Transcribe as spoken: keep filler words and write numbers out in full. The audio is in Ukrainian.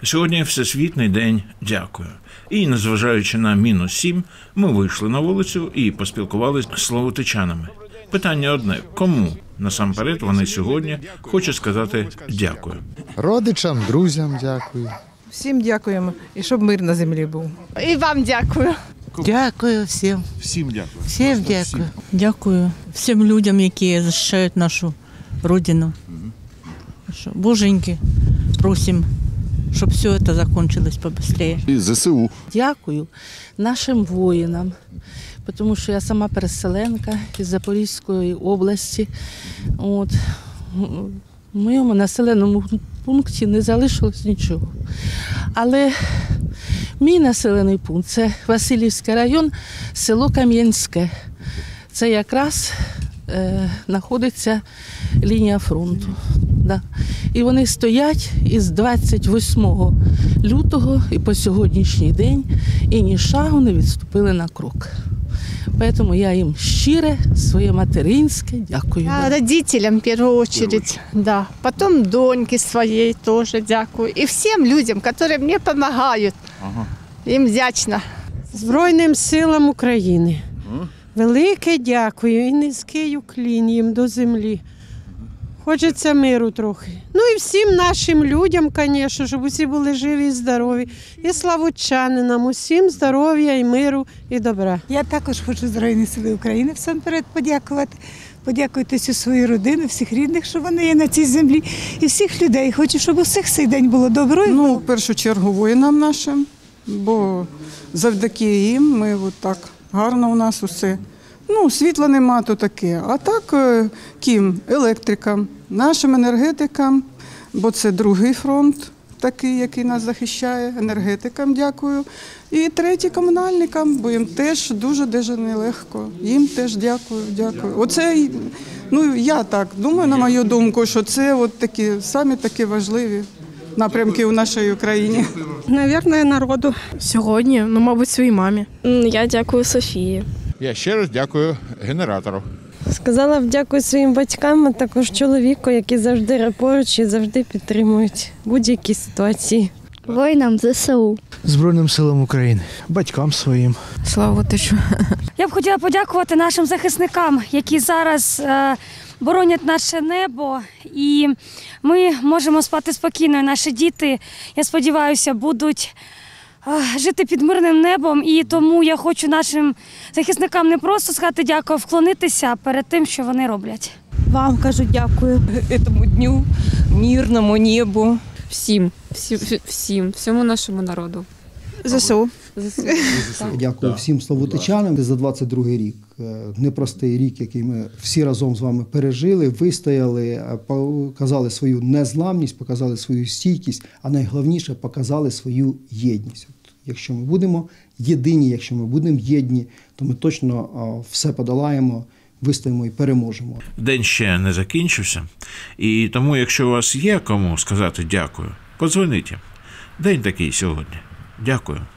Сьогодні Всесвітній день дякую. І, незважаючи на мінус сім, ми вийшли на вулицю і поспілкувалися з славутичанами. Питання одне – кому насамперед вони сьогодні хочуть сказати дякую? Родичам, друзям дякую. Всім дякуємо, і щоб мир на землі був. І вам дякую. Дякую всім. Всім дякую. Всім дякую. Дякую всім людям, які захищають нашу родину. Боженьки, просимо, щоб все це закінчилось побыстрее. І ЗСУ. Дякую нашим воїнам, тому що я сама переселенка із Запорізької області. От. В моєму населеному пункті не залишилось нічого. Але мій населений пункт – це Василівський район, село Кам'янське. Це якраз е, знаходиться лінія фронту. Да. І вони стоять із двадцять восьмого лютого і по сьогоднішній день, і ні шагу не відступили на крок. Поэтому я им щире, своє материнське дякую. А родителям в первую очередь, да. Потом доньке своей тоже дякую. И всем людям, которые мне помогают. Ага. Им вдячна. Збройним силам України. Велике дякую і низький уклін їм до землі. Хочеться миру трохи. Ну і всім нашим людям, звісно, щоб усі були живі і здорові. І славутчанинам, усім здоров'я і миру, і добра. Я також хочу Збройні Сили України всамперед подякувати. Подякувати всю свою родину, всіх рідних, що вони є на цій землі, і всіх людей. Хочу, щоб у всіх цей день було добро. Ну, в першу чергу воїнам нашим, бо завдяки їм ми от так гарно у нас усе. Ну, світла нема, то таке. А так, ким? Електрикам, нашим енергетикам, бо це другий фронт такий, який нас захищає, енергетикам дякую. І третій комунальникам, бо їм теж дуже-дуже нелегко. Їм теж дякую, дякую. Оце, ну, я так думаю, на мою думку, що це от такі, самі такі важливі напрямки у нашій Україні. Навірно, народу. Сьогодні, ну, мабуть, своїй мамі. Я дякую Софії. Я ще раз дякую генератору. Сказала б дякую своїм батькам, а також чоловіку, які завжди поруч і завжди підтримують будь-які ситуації. Воїнам ЗСУ. Збройним силам України, батькам своїм. Славутичу. Я б хотіла подякувати нашим захисникам, які зараз е, боронять наше небо. І ми можемо спати спокійно. Наші діти, я сподіваюся, будуть жити під мирним небом, і тому я хочу нашим захисникам не просто сказати дякую, а вклонитися перед тим, що вони роблять. Вам кажу дякую. Цьому дню, мирному небу. Всім, всім, всім, всьому нашому народу. ЗСУ. Дякую всім славутичанам за двадцять другий рік. Непростий рік, який ми всі разом з вами пережили, вистояли, показали свою незламність, показали свою стійкість, а найголовніше – показали свою єдність. Якщо ми будемо єдині, якщо ми будемо єдні, то ми точно все подолаємо, вистоїмо і переможемо. День ще не закінчився, і тому, якщо у вас є кому сказати дякую, подзвоніть. День такий сьогодні. Дякую.